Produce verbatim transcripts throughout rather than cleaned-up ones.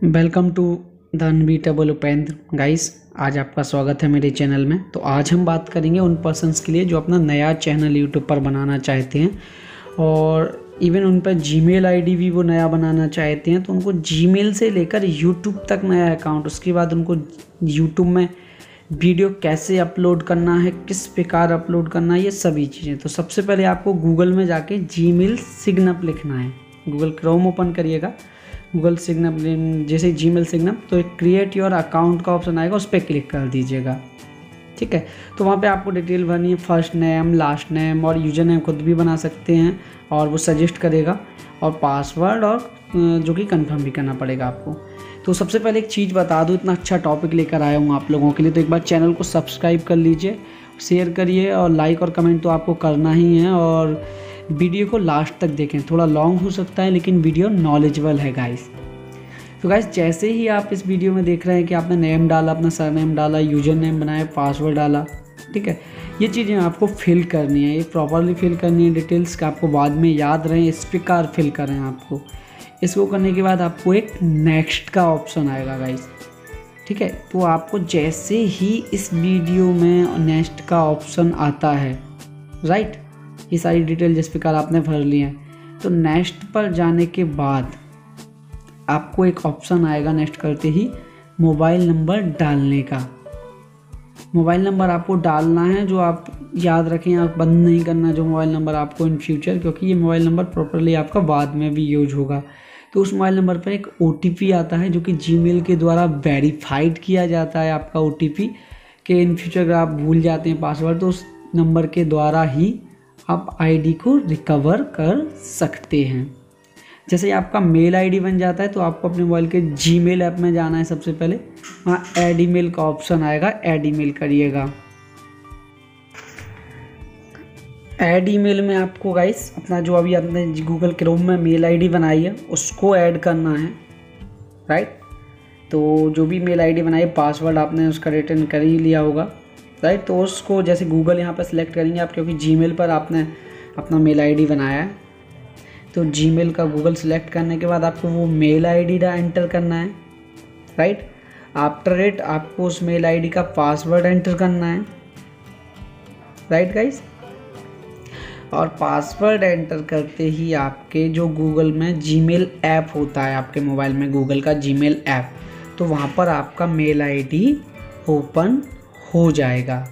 Welcome to the unbeatable Upendra guys. आज आपका स्वागत है मेरे चैनल में। तो आज हम बात करेंगे उन पर्सन्स के लिए जो अपना नया चैनल यूट्यूब पर बनाना चाहते हैं और इवन उन पर जीमेल आईडी भी वो नया बनाना चाहते हैं। तो उनको जीमेल से लेकर यूट्यूब तक नया अकाउंट, उसके बाद उनको यूट्यूब में वीडियो कैसे अपलोड करना है, किस प्रकार अपलोड करना है, ये सभी चीज़ें। तो सबसे पहले आपको गूगल में जाके जीमेल सिग्नअप लिखना है। गूगल क्रोम ओपन करिएगा, गूगल सिग्नअप, जैसे जीमेल सिग्नअप, तो एक क्रिएट योर अकाउंट का ऑप्शन आएगा, उस पर क्लिक कर दीजिएगा। ठीक है, तो वहाँ पे आपको डिटेल भरनी है, फर्स्ट नेम, लास्ट नेम और यूजर नेम खुद भी बना सकते हैं और वो सजेस्ट करेगा, और पासवर्ड और जो कि कंफर्म भी करना पड़ेगा आपको। तो सबसे पहले एक चीज़ बता दूँ, इतना अच्छा टॉपिक लेकर आया हूँ आप लोगों के लिए, तो एक बार चैनल को सब्सक्राइब कर लीजिए, शेयर करिए और लाइक और कमेंट तो आपको करना ही है, और वीडियो को लास्ट तक देखें। थोड़ा लॉन्ग हो सकता है लेकिन वीडियो नॉलेजेबल है गाइस। तो गाइस, जैसे ही आप इस वीडियो में देख रहे हैं कि आपने नेम डाला, अपना सरनेम डाला, यूजर नेम बनाया, पासवर्ड डाला, ठीक है, ये चीज़ें आपको फिल करनी है, ये प्रॉपरली फिल करनी है। डिटेल्स का आपको बाद में याद रहें, इस प्रकार फिल करें आपको। इसको करने के बाद आपको एक नेक्स्ट का ऑप्शन आएगा गाइस। ठीक है, तो आपको जैसे ही इस वीडियो में नेक्स्ट का ऑप्शन आता है, राइट, ये सारी डिटेल जिस प्रकार आपने भर ली है, तो नेक्स्ट पर जाने के बाद आपको एक ऑप्शन आएगा नेक्स्ट करते ही, मोबाइल नंबर डालने का। मोबाइल नंबर आपको डालना है, जो आप याद रखें, आप बंद नहीं करना जो मोबाइल नंबर आपको इन फ्यूचर, क्योंकि ये मोबाइल नंबर प्रॉपरली आपका बाद में भी यूज होगा। तो उस मोबाइल नंबर पर एक ओ टी पी आता है जो कि जीमेल के द्वारा वेरीफाइड किया जाता है आपका ओ टी पी, कि इन फ्यूचर अगर आप भूल जाते हैं पासवर्ड तो उस नंबर के द्वारा ही आप आईडी को रिकवर कर सकते हैं। जैसे आपका मेल आईडी बन जाता है तो आपको अपने मोबाइल के जीमेल ऐप में जाना है। सबसे पहले वहाँ ऐड ईमेल का ऑप्शन आएगा, ऐड ईमेल करिएगा। ऐड ईमेल में आपको गाइस अपना जो अभी आपने गूगल क्रोम में मेल आईडी बनाई है उसको ऐड करना है, राइट। तो जो भी मेल आईडी बनाई, पासवर्ड आपने उसका रिटर्न कर ही लिया होगा, राइट। तो उसको जैसे गूगल यहाँ पर सिलेक्ट करेंगे आप, क्योंकि जीमेल पर आपने अपना मेल आईडी बनाया है। तो जीमेल का गूगल सिलेक्ट करने के बाद आपको वो मेल आईडी का एंटर करना है, राइट। आफ्टर इट आपको उस मेल आईडी का पासवर्ड एंटर करना है, राइट गाइस। और पासवर्ड एंटर करते ही आपके जो गूगल में जीमेल ऐप होता है, आपके मोबाइल में गूगल का जीमेल ऐप, तो वहाँ पर आपका मेल आईडी ओपन हो जाएगा।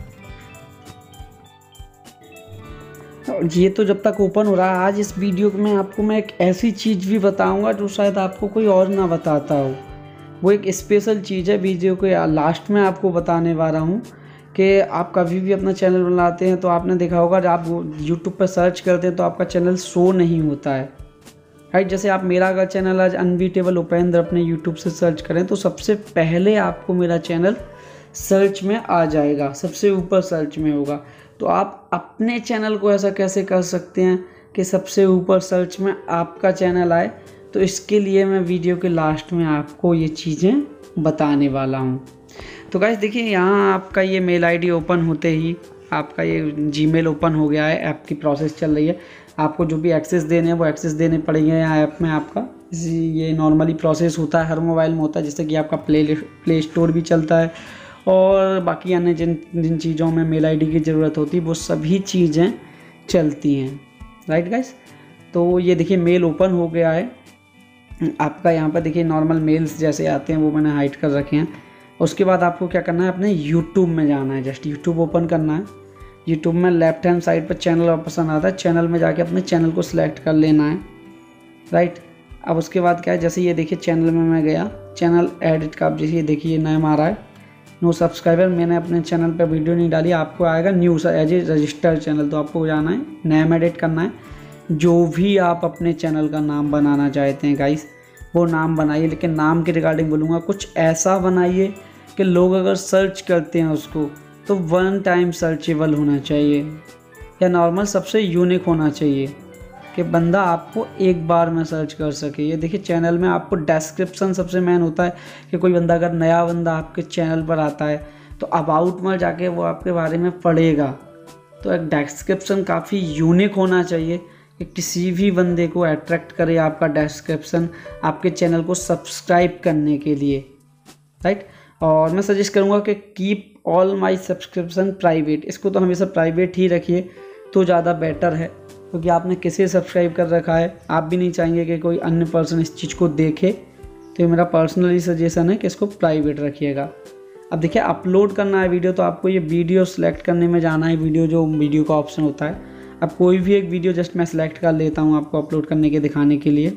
ये तो जब तक ओपन हो रहा है, आज इस वीडियो में आपको मैं एक ऐसी चीज़ भी बताऊंगा जो शायद आपको कोई और ना बताता हो। वो एक स्पेशल चीज़ है, वीडियो के लास्ट में आपको बताने वाला हूँ। कि आप कभी भी अपना चैनल बनाते हैं तो आपने देखा होगा, जब आप यूट्यूब पर सर्च करते हैं तो आपका चैनल शो नहीं होता है, राइट। जैसे आप मेरा अगर चैनल आज अनबीटेबल उपेंद्र अपने यूट्यूब से सर्च करें तो सबसे पहले आपको मेरा चैनल सर्च में आ जाएगा, सबसे ऊपर सर्च में होगा। तो आप अपने चैनल को ऐसा कैसे कर सकते हैं कि सबसे ऊपर सर्च में आपका चैनल आए, तो इसके लिए मैं वीडियो के लास्ट में आपको ये चीज़ें बताने वाला हूँ। तो गाइस देखिए, यहाँ आपका ये मेल आईडी ओपन होते ही आपका ये जीमेल ओपन हो गया है, ऐप की प्रोसेस चल रही है। आपको जो भी एक्सेस देने हैं वो एक्सेस देने पड़ेंगे यहाँ ऐप में आपका। ये नॉर्मली प्रोसेस होता है, हर मोबाइल में होता है, जैसे कि आपका प्ले प्ले स्टोर भी चलता है और बाकी अन्य जिन जिन चीज़ों में मेल आईडी की ज़रूरत होती है वो सभी चीज़ें चलती हैं, राइट गाइस। तो ये देखिए मेल ओपन हो गया है आपका। यहाँ पर देखिए नॉर्मल मेल्स जैसे आते हैं वो मैंने हाइड कर रखे हैं। उसके बाद आपको क्या करना है, अपने यूट्यूब में जाना है, जस्ट यूट्यूब ओपन करना है। यूट्यूब में लेफ्ट हैंड साइड पर चैनल ऑप्शन आता है, चैनल में जाके अपने चैनल को सिलेक्ट कर लेना है, राइट। अब उसके बाद क्या है, जैसे ये देखिए चैनल में मैं गया, चैनल एडिट का, अब जैसे देखिए नाम आ रहा है नो सब्सक्राइबर, मैंने अपने चैनल पर वीडियो नहीं डाली, आपको आएगा new as a registered channel. तो आपको जाना है, नेम एडिट करना है, जो भी आप अपने चैनल का नाम बनाना चाहते हैं गाइस वो नाम बनाइए। लेकिन नाम के रिगार्डिंग बोलूँगा, कुछ ऐसा बनाइए कि लोग अगर सर्च करते हैं उसको तो वन टाइम सर्चेबल होना चाहिए, या नॉर्मल सबसे यूनिक होना चाहिए कि बंदा आपको एक बार में सर्च कर सके। ये देखिए चैनल में आपको डिस्क्रिप्शन सबसे मेन होता है, कि कोई बंदा अगर नया बंदा आपके चैनल पर आता है तो अबाउट में जाके वो आपके बारे में पढ़ेगा, तो एक डिस्क्रिप्शन काफ़ी यूनिक होना चाहिए कि किसी भी बंदे को अट्रैक्ट करे आपका डिस्क्रिप्शन आपके चैनल को सब्सक्राइब करने के लिए, राइट। और मैं सजेस्ट करूँगा कि keep all my subscription private, इसको तो हमेशा प्राइवेट ही रखिए तो ज़्यादा बेटर है, क्योंकि आपने किसे सब्सक्राइब कर रखा है, आप भी नहीं चाहेंगे कि कोई अन्य पर्सन इस चीज़ को देखे। तो ये मेरा पर्सनली सजेशन है कि इसको प्राइवेट रखिएगा। अब देखिए अपलोड करना है वीडियो, तो आपको ये वीडियो सेलेक्ट करने में जाना है, वीडियो जो वीडियो का ऑप्शन होता है। अब कोई भी एक वीडियो जस्ट मैं सेलेक्ट कर लेता हूँ आपको अपलोड करने के दिखाने के लिए।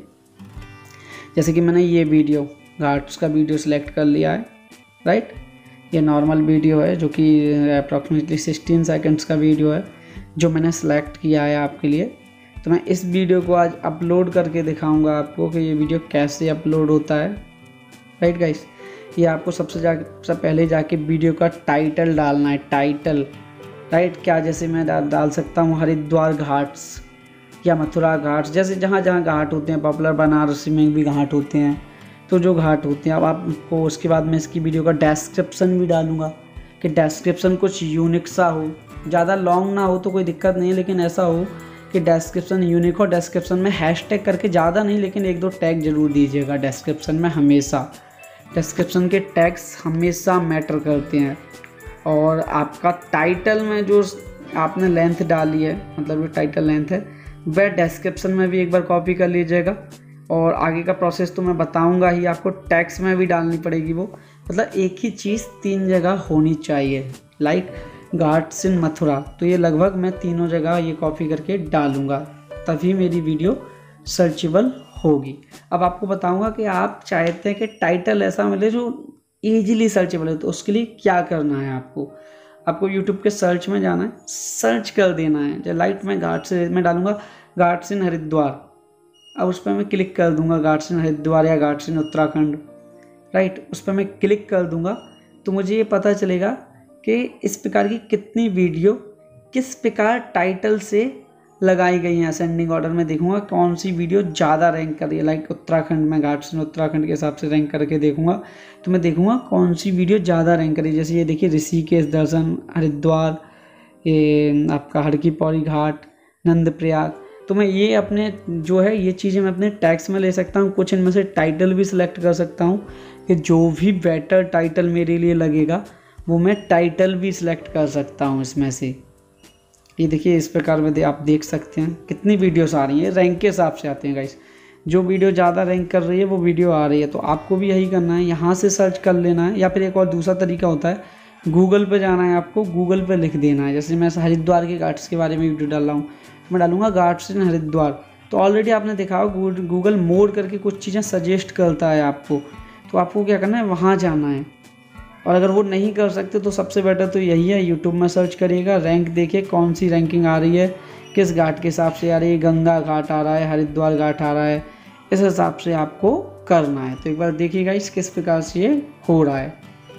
जैसे कि मैंने ये वीडियो घाट्स का वीडियो सेलेक्ट कर लिया है, राइट। ये नॉर्मल वीडियो है जो कि अप्रॉक्सीमेटली सिक्सटीन सेकंड्स का वीडियो है जो मैंने सेलेक्ट किया है आपके लिए। तो मैं इस वीडियो को आज अपलोड करके दिखाऊंगा आपको कि ये वीडियो कैसे अपलोड होता है, राइट गाइस। ये आपको सबसे जा सबसे पहले जाके वीडियो का टाइटल डालना है, टाइटल, राइट। क्या जैसे मैं डाल डाल सकता हूँ हरिद्वार घाट्स या मथुरा घाट्स, जैसे जहाँ जहाँ घाट होते हैं, पॉपुलर बनारसी में भी घाट होते हैं, तो जो घाट होते हैं। अब आपको उसके बाद मैं इसकी वीडियो का डिस्क्रिप्शन भी डालूंगा कि डिस्क्रिप्शन कुछ यूनिक सा हो, ज़्यादा लॉन्ग ना हो तो कोई दिक्कत नहीं है, लेकिन ऐसा हो कि डिस्क्रिप्शन यूनिक हो। डिस्क्रिप्शन में हैशटैग करके ज़्यादा नहीं, लेकिन एक दो टैग जरूर दीजिएगा डिस्क्रिप्शन में हमेशा। डिस्क्रिप्शन के टैग्स हमेशा मैटर करते हैं। और आपका टाइटल में जो आपने लेंथ डाली है, मतलब जो टाइटल लेंथ है, वह डिस्क्रिप्शन में भी एक बार कॉपी कर लीजिएगा। और आगे का प्रोसेस तो मैं बताऊंगा ही, आपको टैक्स में भी डालनी पड़ेगी वो, मतलब एक ही चीज़ तीन जगह होनी चाहिए, लाइक घाट्स इन मथुरा। तो ये लगभग मैं तीनों जगह ये कॉपी करके डालूंगा, तभी मेरी वीडियो सर्चेबल होगी। अब आपको बताऊंगा कि आप चाहते हैं कि टाइटल ऐसा मिले जो ईजिली सर्चेबल है, तो उसके लिए क्या करना है आपको आपको यूट्यूब के सर्च में जाना है, सर्च कर देना है। जो लाइट में घाट से मैं डालूंगा घाट्स इन हरिद्वार, अब उस पर मैं क्लिक कर दूंगा, घाट्स इन हरिद्वार या घाट्स इन उत्तराखंड, राइट। उस पर मैं क्लिक कर दूंगा तो मुझे ये पता चलेगा कि इस प्रकार की कितनी वीडियो किस प्रकार टाइटल से लगाई गई हैं। असेंडिंग ऑर्डर में देखूंगा कौन सी वीडियो ज़्यादा रैंक कर रही है, लाइक उत्तराखंड में घाट्स इन उत्तराखंड के हिसाब से रैंक करके देखूंगा, तो मैं देखूंगा कौन सी वीडियो ज़्यादा रैंक कर रही है। जैसे ये देखिए ऋषिकेश दर्शन, हरिद्वार, ये आपका हर की पौड़ी घाट, नंदप्रयाग। तो मैं ये अपने जो है ये चीज़ें मैं अपने टैग्स में ले सकता हूँ। कुछ इनमें से टाइटल भी सिलेक्ट कर सकता हूँ कि जो भी बेटर टाइटल मेरे लिए लगेगा वो मैं टाइटल भी सिलेक्ट कर सकता हूँ इसमें से। ये देखिए इस प्रकार में दे, आप देख सकते हैं कितनी वीडियोस आ रही हैं, रैंक के हिसाब से आते हैं गाइस। जो वीडियो ज़्यादा रैंक कर रही है वो वीडियो आ रही है, तो आपको भी यही करना है, यहाँ से सर्च कर लेना है। या फिर एक और दूसरा तरीका होता है, गूगल पे जाना है, आपको गूगल पे लिख देना है। जैसे मैं हरिद्वार के घाट्स के बारे में वीडियो डाल रहा हूँ, मैं डालूंगा घाट्स इन हरिद्वार, तो ऑलरेडी आपने देखा हो गूगल मोर करके कुछ चीज़ें सजेस्ट करता है आपको, तो आपको क्या करना है, वहाँ जाना है। और अगर वो नहीं कर सकते तो सबसे बेटर तो यही है, यूट्यूब में सर्च करिएगा, रैंक देखिए कौन सी रैंकिंग आ रही है, किस घाट के हिसाब से आ रही है, गंगा घाट आ रहा है, हरिद्वार घाट आ रहा है, इस हिसाब से आपको करना है। तो एक बार देखिएगा इस किस प्रकार से ये हो रहा है।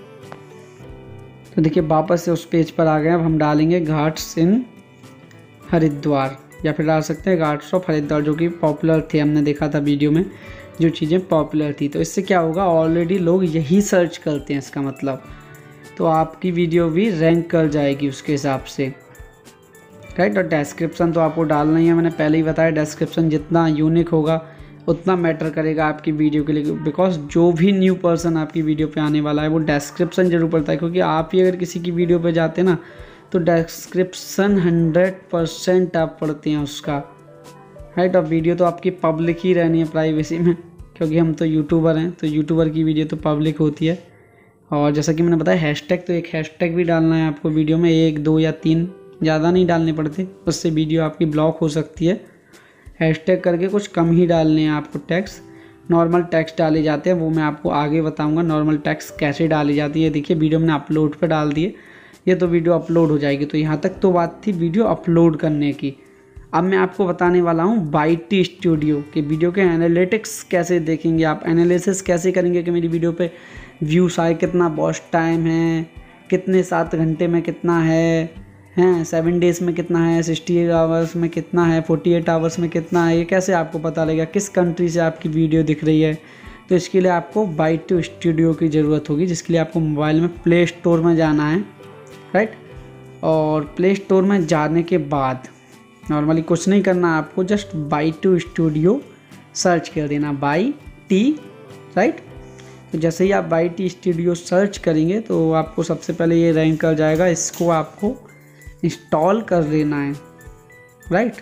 तो देखिए वापस से उस पेज पर आ गए। अब हम डालेंगे घाट्स इन हरिद्वार, या फिर डाल सकते हैं घाट्स ऑफ हरिद्वार, जो कि पॉपुलर थे, हमने देखा था वीडियो में जो चीज़ें पॉपुलर थी। तो इससे क्या होगा, ऑलरेडी लोग यही सर्च करते हैं, इसका मतलब तो आपकी वीडियो भी रैंक कर जाएगी उसके हिसाब से, राइट। और डिस्क्रिप्शन तो आपको डालना ही है, मैंने पहले ही बताया, डिस्क्रिप्शन जितना यूनिक होगा उतना मैटर करेगा आपकी वीडियो के लिए, बिकॉज जो भी न्यू पर्सन आपकी वीडियो पे आने वाला है वो डिस्क्रिप्शन जरूर पढ़ता है। क्योंकि आप ही अगर किसी की वीडियो पे जाते हैं ना, तो डिस्क्रिप्शन हंड्रेड परसेंट आप पढ़ते हैं उसका, राइट। और वीडियो तो आपकी पब्लिक ही रहनी है प्राइवेसी में, क्योंकि हम तो यूट्यूबर हैं, तो यूट्यूबर की वीडियो तो पब्लिक होती है। और जैसा कि मैंने बताया हैशटैग, तो एक हैशटैग भी डालना है आपको वीडियो में, एक दो या तीन, ज़्यादा नहीं डालने पड़ते, उससे वीडियो आपकी ब्लॉक हो सकती है। हैशटैग करके कुछ कम ही डालने हैं आपको टैग्स। नॉर्मल टैग्स डाले जाते हैं, वो मैं आपको आगे बताऊंगा नॉर्मल टैग्स कैसे डाली जाती है। देखिए वीडियो मैंने अपलोड पे डाल दिए, ये तो वीडियो अपलोड हो जाएगी। तो यहाँ तक तो बात थी वीडियो अपलोड करने की। अब मैं आपको बताने वाला हूँ बाइटी स्टूडियो के वीडियो के एनालिटिक्स कैसे देखेंगे आप, एनालिसिस कैसे करेंगे कि मेरी वीडियो पे व्यूज़ आए, कितना वॉच टाइम है, कितने सात घंटे में कितना है हैं सेवन डेज़ में कितना है, सिक्सटी एट आवर्स में कितना है, फोर्टी एट आवर्स में कितना है, ये कैसे आपको पता लगेगा, किस कंट्री से आपकी वीडियो दिख रही है। तो इसके लिए आपको बाइटी स्टूडियो की ज़रूरत होगी, जिसके लिए आपको मोबाइल में प्ले स्टोर में जाना है, राइट। और प्ले स्टोर में जाने के बाद नॉर्मली कुछ नहीं करना आपको, just YT studio search कर देना, बाई टी, राइट। तो जैसे ही आप बाई टी स्टूडियो सर्च करेंगे तो आपको सबसे पहले ये रैंक कर जाएगा, इसको आपको इंस्टॉल कर देना है, राइट।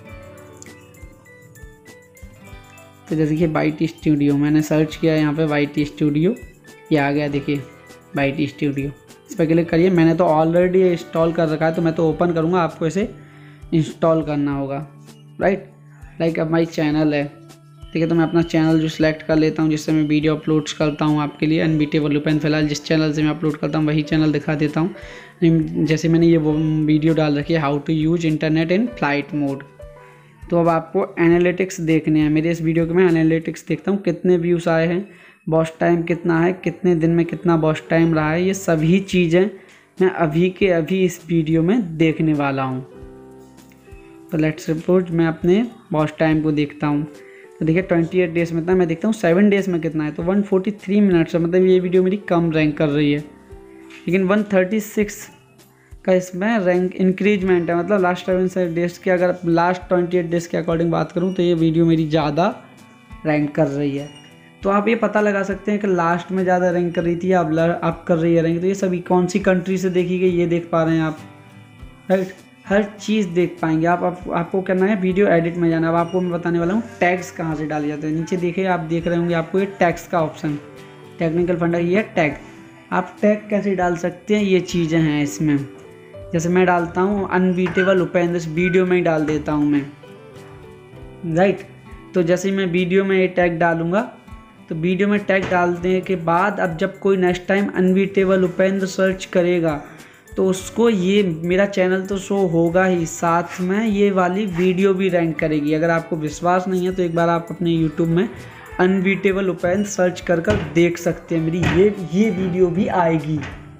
तो जैसे कि बाई टी स्टूडियो मैंने सर्च किया यहाँ पे, बाई टी स्टूडियो ये आ गया, देखिए बाई टी स्टूडियो, इस पर क्लिक करिए। मैंने तो ऑलरेडी इंस्टॉल कर रखा है तो मैं तो ओपन करूँगा, आपको इसे इंस्टॉल करना होगा, राइट। लाइक अब माई चैनल है, ठीक है, तो मैं अपना चैनल जो सिलेक्ट कर लेता हूँ जिससे मैं वीडियो अपलोड्स करता हूँ आपके लिए, अनबीटेबल उपेंद्र। फिलहाल जिस चैनल से मैं अपलोड करता हूँ वही चैनल दिखा देता हूँ। जैसे मैंने ये वो वीडियो डाल रखी है, how to use internet in flight mode. तो अब आपको एनालिटिक्स देखने हैं मेरे इस वीडियो के। मैं एनालिटिक्स देखता हूँ, कितने व्यूज़ आए हैं, वॉच टाइम कितना है, कितने दिन में कितना वॉच टाइम रहा है, ये सभी चीज़ें मैं अभी के अभी इस वीडियो में देखने वाला हूँ। तो लेट्स सपोज मैं अपने वॉच टाइम को देखता हूँ, तो देखिए अट्ठाईस डेज़ में था, मैं देखता हूँ सेवन डेज़ में कितना है, तो एक सौ तैंतालीस मिनट्स है, मतलब ये वीडियो मेरी कम रैंक कर रही है। लेकिन एक सौ छत्तीस का इसमें रैंक इंक्रीजमेंट है, मतलब लास्ट सेवन डेज़ के, अगर लास्ट अट्ठाईस डेज़ के अकॉर्डिंग बात करूँ तो ये वीडियो मेरी ज़्यादा रैंक कर रही है। तो आप ये पता लगा सकते हैं कि लास्ट में ज़्यादा रैंक कर रही थी, अब अब कर रही है रैंक, तो ये सभी कौन सी कंट्री से देखी गई ये देख पा रहे हैं आप, राइट। हर चीज़ देख पाएंगे आप, आप आपको करना है वीडियो एडिट में जाना। अब आपको मैं बताने वाला हूँ टैग्स कहाँ से डाले जाते हैं। नीचे देखिए, आप देख रहे होंगे आपको ये टैग्स का ऑप्शन, टेक्निकल फंडा, ये है टैग। आप टैग कैसे डाल सकते हैं, ये चीज़ें हैं इसमें। जैसे मैं डालता हूँ अनबीटेबल उपेंद्र, इस वीडियो में ही डाल देता हूँ मैं, राइट। तो जैसे मैं वीडियो में ये टैग डालूँगा, तो वीडियो में टैग डालने के बाद अब जब कोई next time unbeatable Upendra search करेगा तो उसको ये मेरा चैनल तो शो होगा ही, साथ में ये वाली वीडियो भी रैंक करेगी। अगर आपको विश्वास नहीं है तो एक बार आप अपने यूट्यूब में अनबीटेबल उपेंद्र सर्च कर कर देख सकते हैं, मेरी ये ये वीडियो भी आएगी।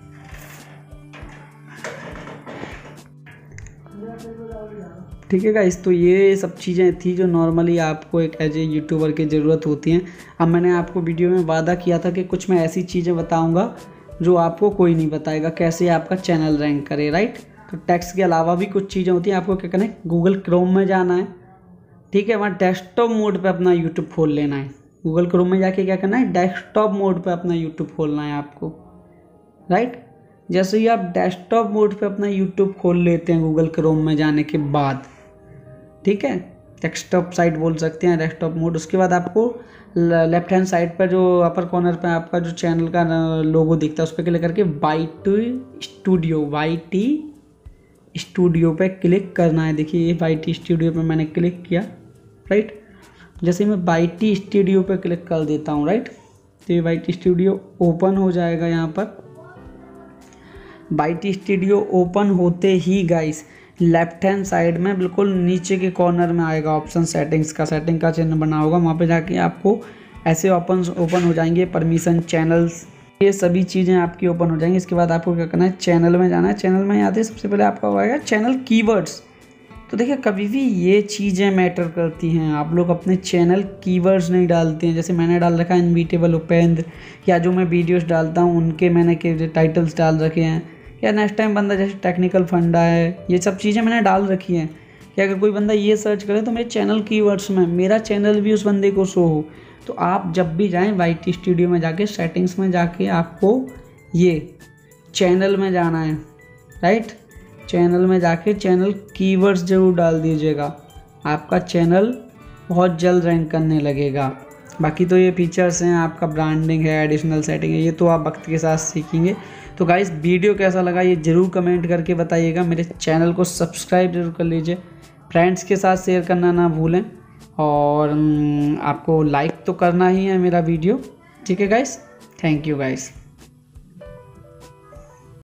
ठीक है गाइस, तो ये सब चीज़ें थी जो नॉर्मली आपको एक एज ए यूट्यूबर की ज़रूरत होती हैं। अब मैंने आपको वीडियो में वादा किया था कि कुछ मैं ऐसी चीज़ें बताऊंगा जो आपको कोई नहीं बताएगा, कैसे आपका चैनल रैंक करे, राइट। तो टेक्स्ट के अलावा भी कुछ चीज़ें होती हैं। आपको क्या करना है, गूगल क्रोम में जाना है, ठीक है, वहाँ डेस्कटॉप मोड पे अपना यूट्यूब खोल लेना है। गूगल क्रोम में जाके क्या करना है, डेस्कटॉप मोड पे अपना यूट्यूब खोलना है आपको, राइट। जैसे ही आप डेस्कटॉप मोड पे अपना यूट्यूब खोल लेते हैं गूगल क्रोम में जाने के बाद, ठीक है, डेस्कटॉप साइट बोल सकते हैं, डेस्कटॉप मोड। उसके बाद आपको लेफ्ट हैंड साइड पर जो अपर कॉर्नर पे आपका जो चैनल का लोगो दिखता है उस पर क्लिक करके by T studio Y T studio पे क्लिक करना है। देखिए ये बाई टी स्टूडियो पे मैंने क्लिक किया, राइट। जैसे मैं बाई टी स्टूडियो पे क्लिक कर देता हूँ, राइट, तो ये बाई टी स्टूडियो ओपन हो जाएगा। यहाँ पर बाई टी स्टूडियो ओपन होते ही गाइस लेफ्ट हैंड साइड में बिल्कुल नीचे के कॉर्नर में आएगा ऑप्शन सेटिंग्स का, सेटिंग का चिन्ह बना होगा, वहाँ पे जाके आपको ऐसे ओपन ओपन हो जाएंगे परमिशन, चैनल्स, ये सभी चीज़ें आपकी ओपन हो जाएंगी। इसके बाद आपको क्या करना है, चैनल में जाना है। चैनल में आते सबसे पहले आपका होगा चैनल कीवर्ड्स। तो देखिए कभी भी ये चीज़ें मैटर करती हैं, आप लोग अपने चैनल कीवर्ड्स नहीं डालते हैं। जैसे मैंने डाल रखा है अनबीटेबल उपेंद्र, या जो मैं वीडियोज़ डालता हूँ उनके मैंने के टाइटल्स डाल रखे हैं, या नेक्स्ट टाइम बंदा जैसे टेक्निकल फंडा है, ये सब चीज़ें मैंने डाल रखी हैं कि अगर कोई बंदा ये सर्च करे तो मेरे चैनल कीवर्ड्स में मेरा चैनल भी उस बंदे को शो हो। तो आप जब भी जाएं बाई टी स्टूडियो में जाके सेटिंग्स में जाके आपको ये चैनल में जाना है, राइट। चैनल में जाके चैनल कीवर्ड्स जरूर डाल दीजिएगा, आपका चैनल बहुत जल्द रैंक करने लगेगा। बाकी तो ये फीचर्स हैं, आपका ब्रांडिंग है, एडिशनल सेटिंग है, ये तो आप वक्त के साथ सीखेंगे। तो गाइस वीडियो कैसा लगा ये ज़रूर कमेंट करके बताइएगा। मेरे चैनल को सब्सक्राइब जरूर कर लीजिए, फ्रेंड्स के साथ शेयर करना ना भूलें, और आपको लाइक तो करना ही है मेरा वीडियो, ठीक है गाइस। Thank you guys.